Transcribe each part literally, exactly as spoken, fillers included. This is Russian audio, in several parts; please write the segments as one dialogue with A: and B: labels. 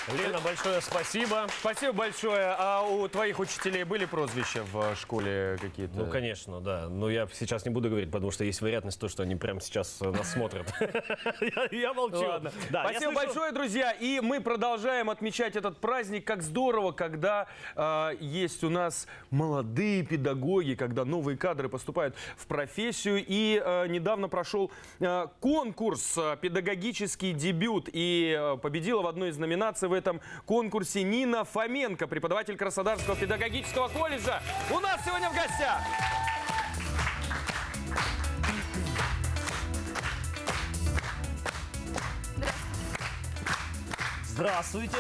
A: Лена, большое спасибо.
B: Спасибо большое. А у твоих учителей были прозвища в школе какие-то?
A: Ну, конечно, да. Но я сейчас не буду говорить, потому что есть вероятность то, что они прямо сейчас нас смотрят. Я молчу.
B: Ладно. Спасибо большое, друзья. И мы продолжаем отмечать этот праздник. Как здорово, когда э, есть у нас молодые педагоги, когда новые кадры поступают в профессию. И э, недавно прошел э, конкурс «Педагогический дебют». И э, победила в одной из номинаций в этом конкурсе Нина Фоменко, преподаватель Краснодарского педагогического колледжа. У нас сегодня в гостях.
A: Здравствуйте.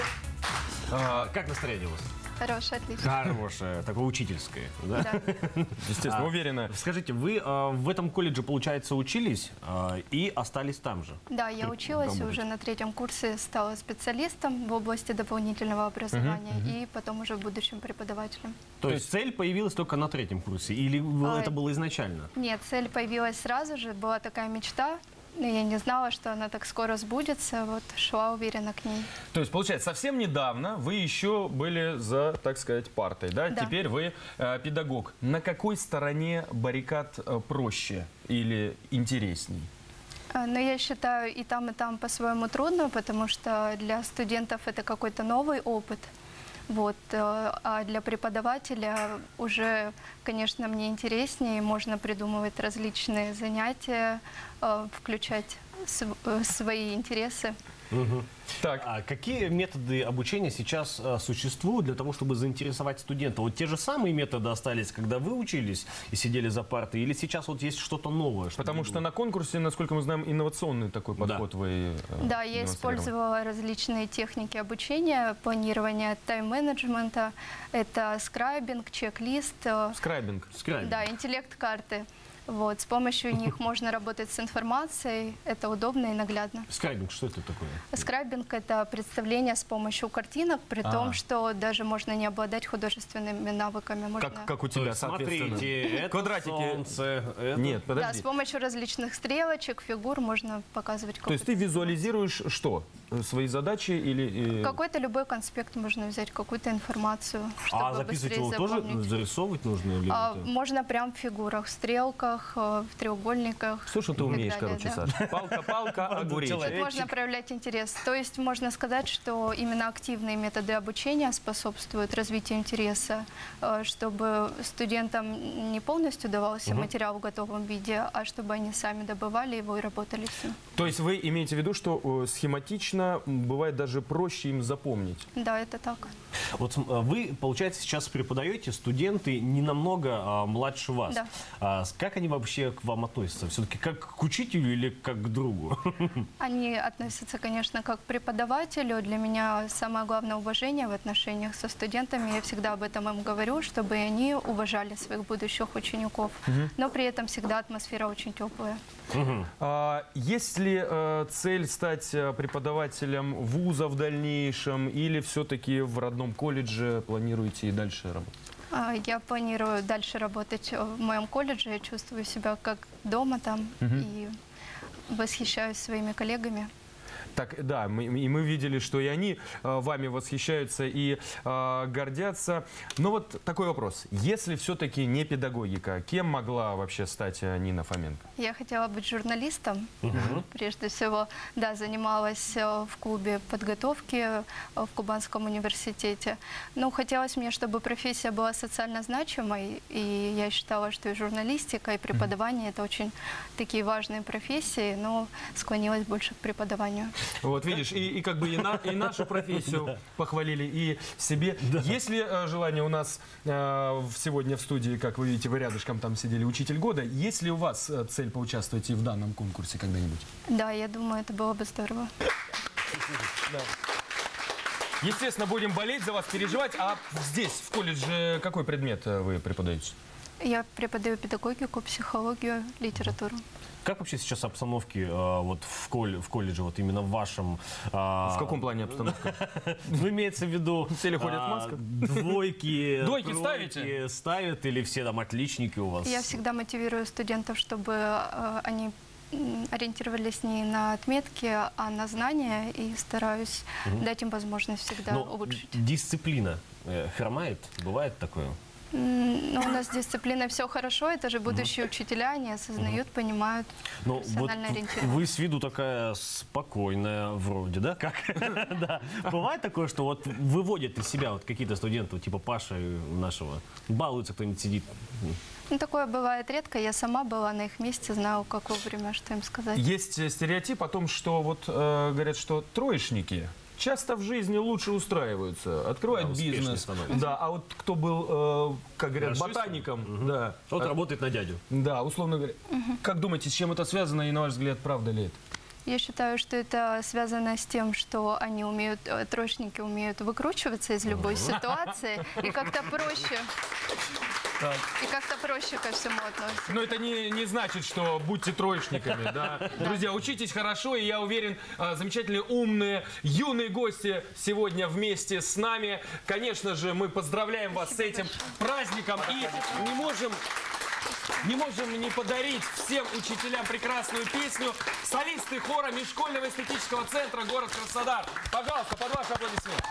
A: А, как настроение у вас?
C: Хорошее, отлично.
A: Хорошее, такое учительское. Да?
C: Да.
B: Естественно,
A: А,
B: уверена.
A: Скажите, вы а, в этом колледже, получается, учились а, и остались там же?
C: Да, я училась
A: Работать.
C: уже на третьем курсе, стала специалистом в области дополнительного образования
B: Мгм,
C: и потом уже в будущем преподавателем.
A: То, То есть цель появилась только на третьем курсе? Или
C: А,
A: это было изначально?
C: Нет, цель появилась сразу же, была такая мечта, но я не знала, что она так скоро сбудется, вот шла уверенно к ней.
B: То есть, получается, совсем недавно вы еще были за, так сказать, партой, да?
C: Да.
B: Теперь вы э, педагог. На какой стороне баррикад э, проще или интересней?
C: А, Но я считаю, и там, и там по-своему трудно, потому что для студентов это какой-то новый опыт. Вот. э, А для преподавателя уже, конечно, мне интереснее, можно придумывать различные занятия, э, включать св- э, свои интересы.
B: Так,
A: А какие методы обучения сейчас а, существуют для того, чтобы заинтересовать студента? Вот те же самые методы остались, когда вы учились и сидели за партой, или сейчас вот есть что-то новое? чтобы
B: потому
A: было?
B: что на конкурсе, насколько мы знаем, инновационный такой
A: Да.
B: подход вы э,
C: Да, я
B: демонстрировали.
C: использовала различные техники обучения, планирования тайм-менеджмента. Это скрайбинг, чек-лист, э,
B: Скрайбинг.
A: Скрайбинг.
C: да, интеллект-карты. Вот, с помощью них можно работать с информацией, это удобно и наглядно.
A: Скрайбинг, что это такое?
C: Скрайбинг – это представление с помощью картинок, при
B: А.
C: том, что даже можно не обладать художественными навыками. Можно...
B: Как, как у
A: То
B: тебя,
A: есть,
B: соответственно.
A: смотрите, это
B: Квадратики.
A: солнце, это-
B: Нет,
C: Да,
B: подожди.
C: с помощью различных стрелочек, фигур можно показывать
B: То есть ты
C: какую-то
B: визуализируешь что? Свои задачи или... э,
C: Какой-то любой конспект можно взять, какую-то информацию, чтобы
A: А записывать
C: быстрее
A: его тоже
C: запомнить.
A: зарисовывать нужно? Или
C: А,
A: это-
C: можно прям в фигурах, в стрелках, э, в треугольниках.
B: Все, что ты
C: и так
B: умеешь,
C: далее,
B: короче,
C: да.
B: Саша. Палка-палка, огуречек.
A: человек.
C: Тут можно проявлять интерес. То есть можно сказать, что именно активные методы обучения способствуют развитию интереса, э, чтобы студентам не полностью давался материал в готовом виде, а чтобы они сами добывали его и работали с ним.
B: То есть вы имеете в виду, что э, схематично м, бывает даже проще им запомнить?
C: Да, это так.
A: Вот см- а вы, получается, сейчас преподаете студенты не намного а, младше вас.
C: Да.
A: А с- как они вообще к вам относятся? Все-таки как к учителю или как к другу?
C: Они относятся, конечно, как к преподавателю. Для меня самое главное уважение в отношениях со студентами. Я всегда об этом им говорю, чтобы они уважали своих будущих учеников. Но при этом всегда атмосфера очень теплая.
B: А, есть ли э, цель стать э, преподавателем вуза в дальнейшем или все-таки в родном колледже планируете и дальше работать?
C: А, Я планирую дальше работать в моем колледже. Я чувствую себя как дома там и восхищаюсь своими коллегами.
B: Так, да, мы, и мы видели, что и они э, вами восхищаются и э, гордятся. Но вот такой вопрос. Если все-таки не педагогика, кем могла вообще стать э, Нина Фоменко?
C: Я хотела быть журналистом, прежде всего. Да, занималась э, в клубе подготовки э, в Кубанском университете. Но хотелось мне, чтобы профессия была социально значимой, и я считала, что и журналистика, и преподавание – это очень такие важные профессии, но склонилась больше к преподаванию.
B: Вот видишь, и, и как бы и, на- и нашу профессию похвалили, и себе. Есть ли э, желание у нас э, в- сегодня в студии, как вы видите, вы рядышком там сидели, учитель года, есть ли у вас э, цель поучаствовать и в данном конкурсе когда-нибудь?
C: Да, я думаю, это было бы здорово.
B: Естественно, будем болеть за вас, переживать. А здесь, в колледже, какой предмет э, вы преподаете?
C: Я преподаю педагогику, психологию, литературу.
A: Как вообще сейчас обстановки э, вот в, колле- в колледже, вот именно в вашем? э,
B: В каком плане обстановка?
A: Ну, имеется в виду...
B: Все ли ходят в
A: а,
B: масках?
A: Двойки,
B: Двойки
A: тройки
B: ставите?
A: ставят или все там отличники у вас?
C: Я всегда мотивирую студентов, чтобы э, они м, ориентировались не на отметки, а на знания, и стараюсь дать им возможность всегда
A: Но
C: улучшить.
A: дисциплина э, хромает? Бывает такое?
C: М, Ну, у нас с дисциплиной все хорошо, это же будущие учителя, они осознают, понимают,
A: Ну, вот
C: профессионально ориентированы.
A: вы с виду такая спокойная вроде, да? Как? Да. Бывает такое, что вот выводят из себя вот какие-то студенты, типа Паши нашего, балуется, кто-нибудь сидит?
C: Ну, такое бывает редко, я сама была на их месте, знаю, как вовремя, что им сказать.
B: Есть э, стереотип о том, что вот э, говорят, что троечники часто в жизни лучше устраиваются, открывают
A: Да, успешнее
B: бизнес.
A: становятся.
B: Да, а вот кто был, э, как говорят,
A: Гаражистом?
B: ботаником, да,
A: Вот
B: а-
A: работает на дядю.
B: да, условно говоря. Как думаете, с чем это связано и, на ваш взгляд, правда ли это?
C: Я считаю, что это связано с тем, что они умеют, э, троечники умеют выкручиваться из любой ситуации и как-то проще,
B: Так.
C: и как-то проще ко всему относятся.
B: Но это не, не значит, что будьте троечниками, да. Друзья, учитесь хорошо, и я уверен, а, замечательные, умные, юные гости сегодня вместе с нами. Конечно же, мы поздравляем вас с этим праздником и не можем... Не можем не подарить всем учителям прекрасную песню. Солисты хора Межшкольного эстетического центра город Краснодар. Пожалуйста, под ваши аплодисменты.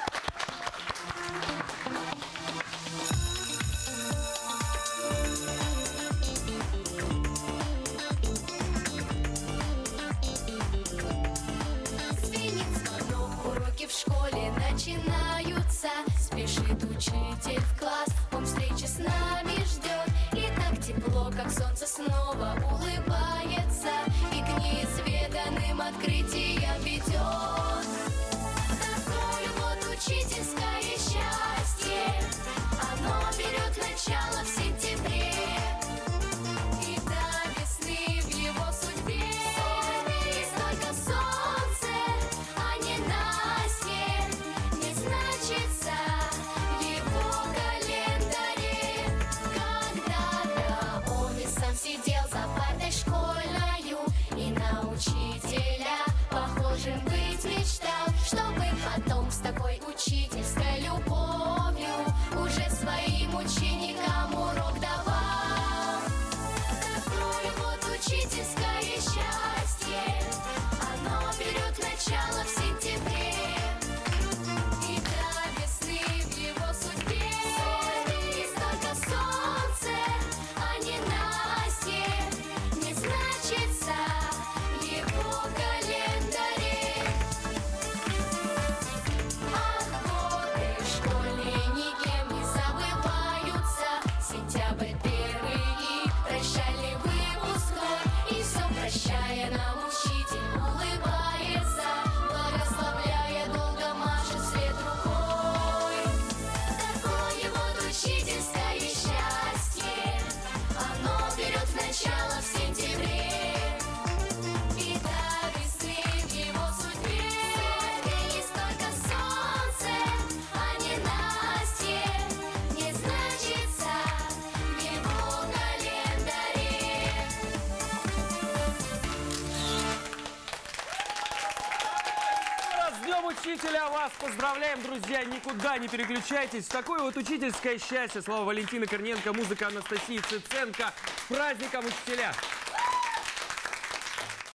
D: Звенит звонок, уроки в школе начинаются. Спешит учитель в класс, он встречи с нами ждет. И так тепло, как солнце снова улыбается, и к неизведанным открытиям ведет. Такое вот учительское счастье, оно берет начало в сентябре. И до весны в его судьбе есть только солнце, а не Настя, не значится в его календаре. Когда-то он и сам сидел за партой школьною и на учителя похожим быть мечтал, чтобы потом с такой учительской любовью уже своим ученикам урок давал. Такое вот учительское счастье, оно берет начало в сентябре. И до весны в его судьбе есть только солнце, а не Настя, не значится в его календаре. Ах, годы школьные никем не забываются. Сентябрь первый и прощальный выпускной. И все прощая нам учитель улыбается, благословляя, долго машет вслед рукой. Такое вот учительское счастье, оно берет начало в сентябре. И до весны в его судьбе есть только солнце, а не Настя, не значится в его календаре.
B: Раз с Днем Учителя вас поздравляем, друзья. Никуда не переключайтесь. Такое вот учительское счастье. Слава Валентина Корниенко, музыка Анастасии Циценко. С праздником, учителя!